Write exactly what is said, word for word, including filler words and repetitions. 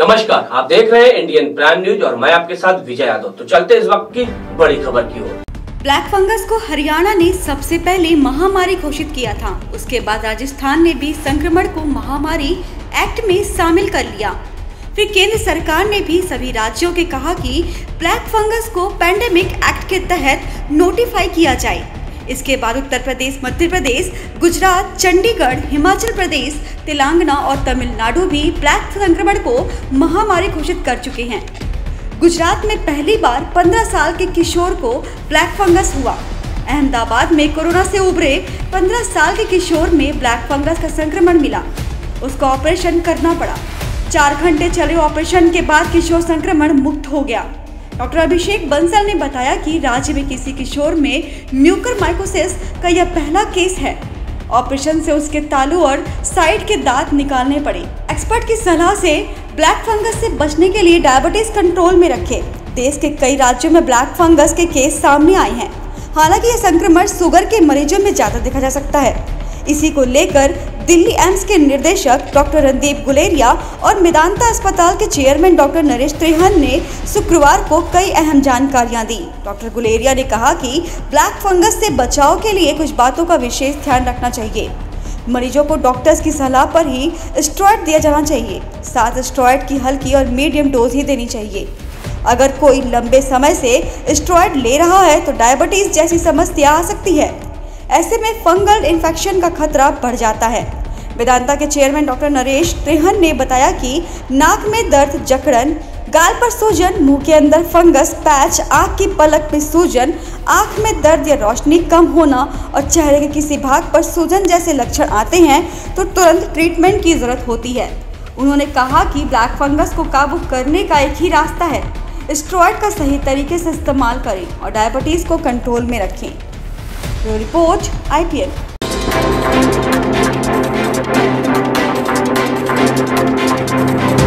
नमस्कार, आप देख रहे हैं इंडियन प्राइम न्यूज और मैं आपके साथ विजय यादव। तो चलते इस वक्त की बड़ी खबर की ओर। ब्लैक फंगस को हरियाणा ने सबसे पहले महामारी घोषित किया था। उसके बाद राजस्थान ने भी संक्रमण को महामारी एक्ट में शामिल कर लिया। फिर केंद्र सरकार ने भी सभी राज्यों के कहा कि ब्लैक फंगस को पैंडेमिक एक्ट के तहत नोटिफाई किया जाए। इसके बाद उत्तर प्रदेश, मध्य प्रदेश, गुजरात, चंडीगढ़, हिमाचल प्रदेश, तेलंगाना और तमिलनाडु भी ब्लैक संक्रमण को महामारी घोषित कर चुके हैं। गुजरात में पहली बार पंद्रह साल के किशोर को ब्लैक फंगस हुआ। अहमदाबाद में कोरोना से उभरे पंद्रह साल के किशोर में ब्लैक फंगस का संक्रमण मिला। उसको ऑपरेशन करना पड़ा। चार घंटे चले ऑपरेशन के बाद किशोर संक्रमण मुक्त हो गया। डॉक्टर अभिषेक बंसल ने बताया कि राज्य में किसी किशोर में म्यूकरमाइकोसिस का यह पहला केस है। ऑपरेशन से उसके तालू और साइड के दांत निकालने पड़े। एक्सपर्ट की सलाह से ब्लैक फंगस से बचने के लिए डायबिटीज कंट्रोल में रखें। देश के कई राज्यों में ब्लैक फंगस के केस सामने आए हैं। हालांकि यह संक्रमण शुगर के मरीजों में ज्यादा देखा जा सकता है। इसी को लेकर दिल्ली एम्स के निदेशक डॉक्टर रणदीप गुलेरिया और मेदांता अस्पताल के चेयरमैन डॉक्टर नरेश त्रिहन ने शुक्रवार को कई अहम जानकारियां दी। डॉक्टर गुलेरिया ने कहा कि ब्लैक फंगस से बचाव के लिए कुछ बातों का विशेष ध्यान रखना चाहिए। मरीजों को डॉक्टर्स की सलाह पर ही स्टेरॉइड दिया जाना चाहिए। साथ स्टेरॉइड की हल्की और मीडियम डोज ही देनी चाहिए। अगर कोई लंबे समय से स्टेरॉइड ले रहा है तो डायबिटीज जैसी समस्या आ सकती है। ऐसे में फंगल इन्फेक्शन का खतरा बढ़ जाता है। वेदांता के चेयरमैन डॉक्टर नरेश त्रिहन ने बताया कि नाक में दर्द, जकड़न, गाल पर सूजन, मुंह के अंदर फंगस, पैच, आंख की पलक में सूजन, आंख में दर्द या रोशनी कम होना और चेहरे के किसी भाग पर सूजन जैसे लक्षण आते हैं तो तुरंत ट्रीटमेंट की जरूरत होती है। उन्होंने कहा कि ब्लैक फंगस को काबू करने का एक ही रास्ता है, स्टेरॉइड का सही तरीके से इस्तेमाल करें और डायबिटीज को कंट्रोल में रखें। रिपोर्ट आई पी एल।